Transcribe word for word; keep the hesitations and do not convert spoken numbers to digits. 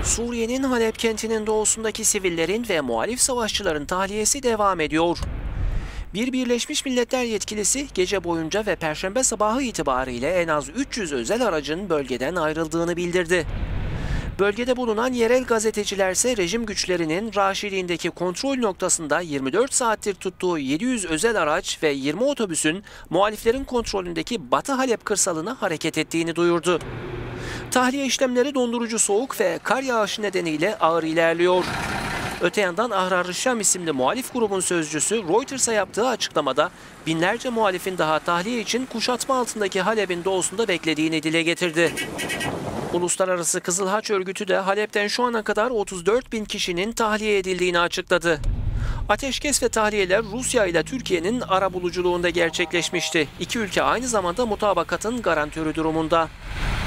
Suriye'nin Halep kentinin doğusundaki sivillerin ve muhalif savaşçıların tahliyesi devam ediyor. Bir Birleşmiş Milletler yetkilisi gece boyunca ve Perşembe sabahı itibariyle en az üç yüz özel aracın bölgeden ayrıldığını bildirdi. Bölgede bulunan yerel gazeteciler ise rejim güçlerinin Raşidi'ndeki kontrol noktasında yirmi dört saattir tuttuğu yedi yüz özel araç ve yirmi otobüsün muhaliflerin kontrolündeki Batı Halep kırsalına hareket ettiğini duyurdu. Tahliye işlemleri dondurucu soğuk ve kar yağışı nedeniyle ağır ilerliyor. Öte yandan Ahrar-ı Şam isimli muhalif grubun sözcüsü Reuters'a yaptığı açıklamada binlerce muhalifin daha tahliye için kuşatma altındaki Halep'in doğusunda beklediğini dile getirdi. Uluslararası Kızıl Haç Örgütü de Halep'ten şu ana kadar otuz dört bin kişinin tahliye edildiğini açıkladı. Ateşkes ve tahliyeler Rusya ile Türkiye'nin arabuluculuğunda gerçekleşmişti. İki ülke aynı zamanda mutabakatın garantörü durumunda.